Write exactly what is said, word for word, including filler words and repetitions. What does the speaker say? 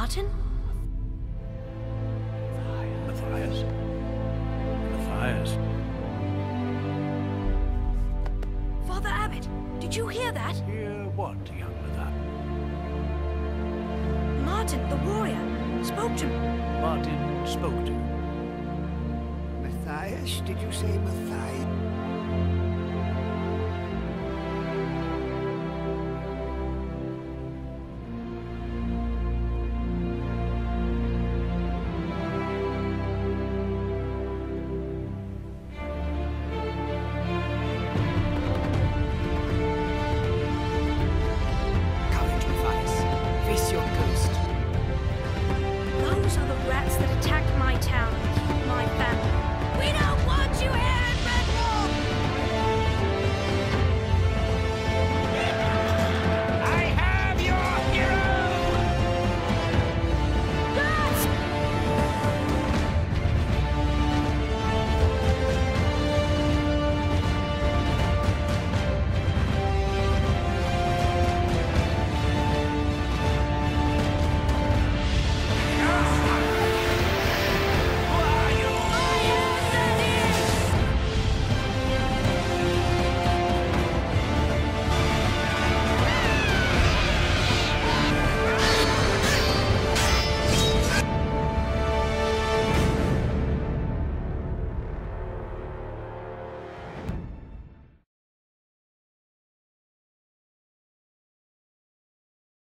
Martin? Matthias? Matthias? Father Abbot, did you hear that? Hear what, young Matthias? Martin, the warrior, spoke to me. Martin spoke to you. Matthias? Did you say Matthias?